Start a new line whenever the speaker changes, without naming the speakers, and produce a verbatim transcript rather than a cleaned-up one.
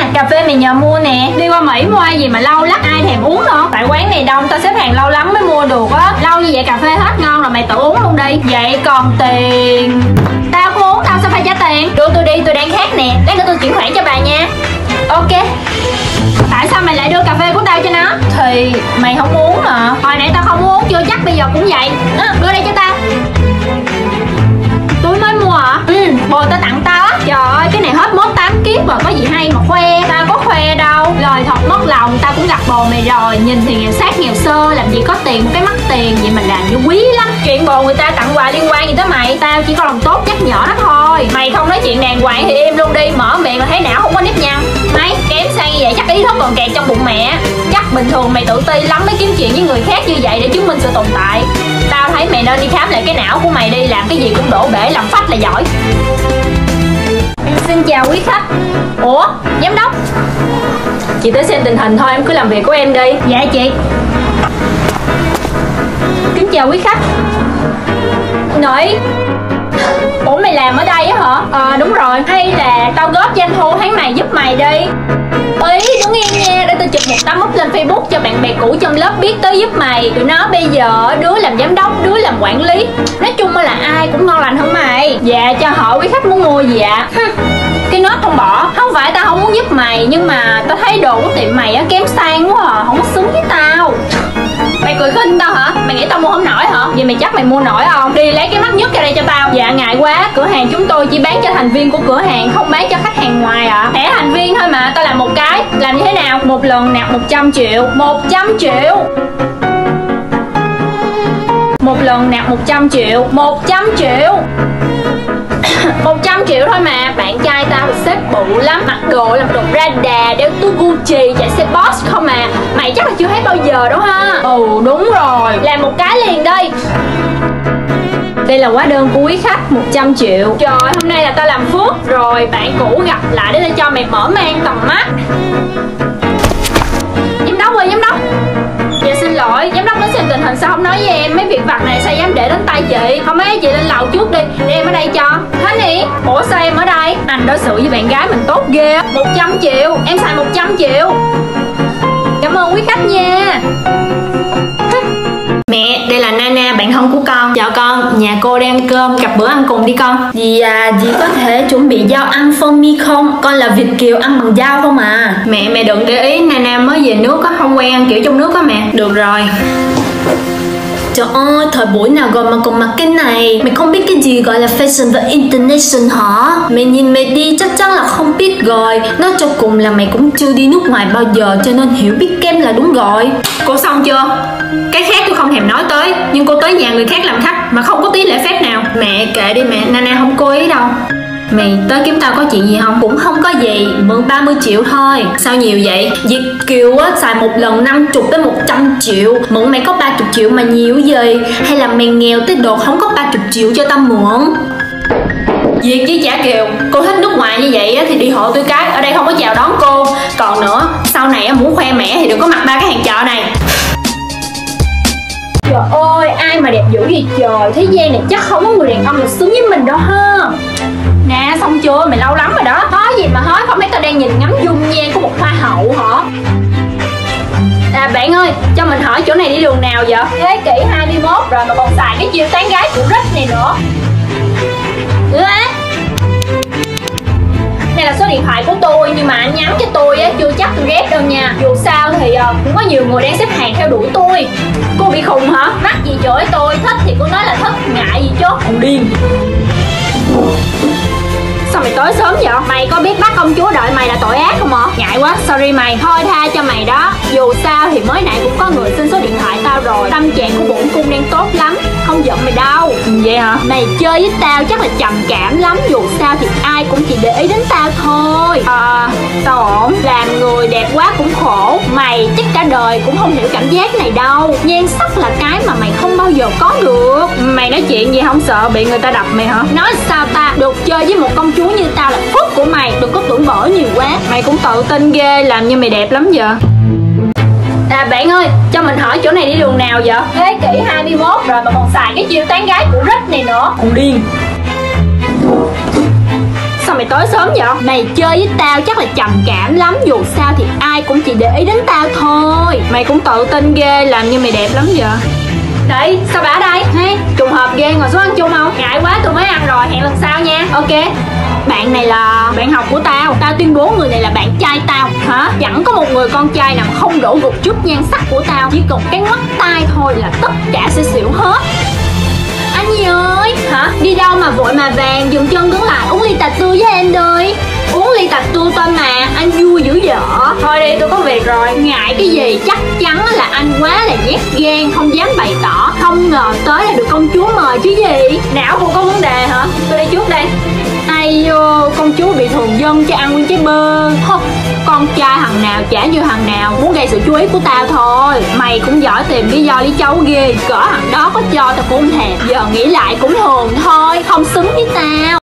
cà phê mày nhờ mua nè. Đi qua Mỹ mua ai gì mà lâu lắm, ai thèm uống nữa. Tại quán này đông, tao xếp hàng lâu lắm mới mua được á. Lâu như vậy cà phê hết ngon rồi, mày tự uống luôn đi. Vậy còn tiền? Tao không uống, tao sao phải trả tiền? Đưa tôi đi, tôi đang khát nè. Lát nữa tôi chuyển khoản cho bà nha. Ok. Tại sao mày lại đưa cà phê của tao cho nó? Thì mày không uống hả? Hồi nãy tao không uống, chưa chắc bây giờ cũng vậy. À, đưa đây cho tao. Túi mới mua hả? Ừ, bồ tao tặng tao á. Trời ơi, cái này hết mốt tám kiếp rồi, có gì hay mà khoe. Tao có khoe đâu. Lời thật mất lòng, tao cũng gặp bồ mày rồi. Nhìn thì nghèo sát nghèo sơ, làm gì có tiền cái mắc tiền. Vậy mà làm như quý lắm. Chuyện bồ người ta tặng quà liên quan gì tới mày? Tao chỉ có lòng tốt nhắc nhở nó thôi. Mày không nói chuyện đàng hoàng thì im luôn đi. Mở miệng là thấy não không có nếp nhăn. Mày kém sang như vậy chắc ý thức còn kẹt trong bụng mẹ. Chắc bình thường mày tự ti lắm mới kiếm chuyện với người khác như vậy để chứng minh sự tồn tại. Tao thấy mày nên đi khám lại cái não của mày đi. Làm cái gì cũng đổ bể, làm phách là giỏi. Em xin chào quý khách. Ủa, giám đốc? Chị tới xem tình hình thôi, em cứ làm việc của em đi. Dạ chị. Kính chào quý khách. Nội. Ủa mày làm ở đây á hả? Ờ à, đúng rồi. Hay là tao góp doanh thu tháng này giúp mày đi. Ý đứng yên nha, để tao chụp một tấm up lên Facebook cho bạn bè cũ trong lớp biết tới giúp mày. Tụi nó bây giờ đứa làm giám đốc, đứa làm quản lý. Nói chung là ai cũng ngon lành hơn mày. Dạ cho hỏi quý khách muốn mua gì ạ? Cái nốt không bỏ. Không phải tao không muốn giúp mày, nhưng mà tao thấy đồ của tiệm mày á kém sang quá à, không có xứng với tao. Mày cười khinh tao hả? Mày nghĩ tao mua không nổi hả? Vậy mày chắc mày mua nổi không? Đi lấy cái mắt nhất ra đây cho tao. Dạ ngại quá, cửa hàng chúng tôi chỉ bán cho thành viên của cửa hàng, không bán cho khách hàng ngoài ạ. À. Thẻ thành viên thôi mà, tao làm một cái. Làm như thế nào? Một lần nạp một trăm triệu. Một trăm triệu. Một lần nạp một trăm triệu. Một trăm triệu. Một trăm triệu thôi mà. Bạn trai tao xếp bự lắm, mặc đồ làm đồ Prada, đeo túi Gucci, chạy xe Boss không à. Mày chắc là chưa thấy bao giờ đâu ha. Ừ đúng rồi, làm một cái liền đi. Đây là hóa đơn của quý khách, một trăm triệu. Trời, hôm nay là tao làm phước rồi. Bạn cũ gặp lại để tao cho mày mở mang tầm mắt. Giám đốc ơi, giám đốc. Dạ xin lỗi, giám đốc đến xem tình hình sao không nói với em. Mấy việc vặt này sao dám để đến tay chị. Không mấy chị lên lầu trước đi, để em ở đây cho. Thế nè, ủa sao em ở đây? Anh đối xử với bạn gái mình tốt ghê. Một trăm triệu, em xài một trăm triệu. Cảm ơn quý khách nha. Mẹ, đây là Nana, bạn thân của con. Chào con, nhà cô đang ăn cơm, gặp bữa ăn cùng đi con. Dì à, dì có thể chuẩn bị dao ăn phân mi không? Con là Việt kiều ăn bằng dao không à. Mẹ, mẹ đừng để ý, Nana mới về nước á, không quen ăn kiểu trong nước á mẹ. Được rồi. Trời ơi, thời buổi nào rồi mà còn mặc cái này. Mày không biết cái gì gọi là fashion và international hả? Mày nhìn mày đi chắc chắn là không biết rồi. Nói cho cùng là mày cũng chưa đi nước ngoài bao giờ, cho nên hiểu biết kem là đúng rồi. Cô xong chưa? Cái khác tôi không thèm nói tới, nhưng cô tới nhà người khác làm khách mà không có tí lễ phép nào. Mẹ kệ đi mẹ, Nana không cố ý đâu. Mày tới kiếm tao có chuyện gì không? Cũng không có gì, mượn ba mươi triệu thôi. Sao nhiều vậy? Việt kiều á, xài một lần năm mươi tới một trăm triệu. Mượn mày có ba mươi triệu mà nhiều gì? Hay là mày nghèo tới độ không có ba mươi triệu cho tao mượn? Việt với Chả Kiều, cô thích nước ngoài như vậy thì đi hộ tôi cái. Ở đây không có chào đón cô. Còn nữa, sau này muốn khoe mẽ thì đừng có mặc ba cái hàng chợ này. Trời ơi, ai mà đẹp dữ vậy trời. Thế gian này chắc không có người đàn ông nào xứng với mình đâu ha. Nè, xong chưa? Mày lâu lắm rồi đó. Nói gì mà nói, không biết tao đang nhìn ngắm dung nhan của một hoa hậu hả? À bạn ơi, cho mình hỏi chỗ này đi đường nào vậy? Thế kỷ hai mươi mốt rồi mà còn xài cái chiêu tán gái của Rich này nữa. Ừ á. Đây là số điện thoại của tôi, nhưng mà anh nhắn cho tôi á, chưa chắc tôi ghét đâu nha. Dù sao thì uh, cũng có nhiều người đang xếp hàng theo đuổi tôi. Cô bị khùng hả? Mắc gì chửi tôi, thích thì cô nói là thích, ngại gì chứ. Còn điên. Sao mày tới sớm vậy? Mày có biết bắt công chúa đợi mày là tội ác không hả? Ngại quá, sorry mày. Thôi tha cho mày đó. Dù sao thì mới nãy cũng có người xin số điện thoại tao rồi. Tâm trạng của bổn cung đang tốt lắm, không giận mày đâu. Vậy hả? Mày chơi với tao chắc là trầm cảm lắm. Dù sao thì ai cũng chỉ để ý đến tao thôi. À, tao ổn. Làm người đẹp quá cũng khổ. Mày chắc cả đời cũng không hiểu cảm giác này đâu. Nhan sắc là cái mà mày không bao giờ có được. Mày nói chuyện gì không sợ bị người ta đập mày hả? Nói sao ta? Được chơi với một công chúa như tao là phúc của mày. Đừng có tưởng bở nhiều quá. Mày cũng tự tin ghê, làm như mày đẹp lắm vậy. À bạn ơi, cho mình hỏi chỗ này đi đường nào vậy? Thế kỷ hai mươi mốt rồi mà còn xài cái chiêu tán gái của Rich này nữa. Còn điên. Sao mày tới sớm vậy? Mày chơi với tao chắc là trầm cảm lắm. Dù sao thì ai cũng chỉ để ý đến tao thôi. Mày cũng tự tin ghê, làm như mày đẹp lắm vậy. Đấy, sao bà ở đây? Hey, trùng hợp ghê, ngồi xuống ăn chung không? Ngại quá, tôi mới ăn rồi, hẹn lần sau nha. Ok. Bạn này là bạn học của tao. Tao tuyên bố người này là bạn trai tao. Hả? Chẳng có một người con trai nào không đổ gục trước nhan sắc của tao. Chỉ cần cái ngoắt tay thôi là tất cả sẽ xỉu hết. Anh Nhi ơi. Hả? Đi đâu mà vội mà vàng, dừng chân đứng lại uống ly tạt tươi với em đi. Uống ly tạt tươi thôi mà, anh vui dữ dở. Thôi đi, tôi có việc rồi. Ngại cái gì, chắc chắn là anh quá là nhát gan, không dám bày tỏ. Không ngờ tới là được công chúa mời chứ gì. Não cũng có vấn đề hả? Tôi đi trước đây. Ai vô, công chúa bị thường dân cho ăn nguyên trái bơ. Hô, con trai thằng nào chả như thằng nào, muốn gây sự chú ý của tao thôi. Mày cũng giỏi tìm lý do lý chấu ghê. Cỡ thằng đó có cho tao cũng không thèm. Giờ nghĩ lại cũng hồn thôi, không xứng với tao.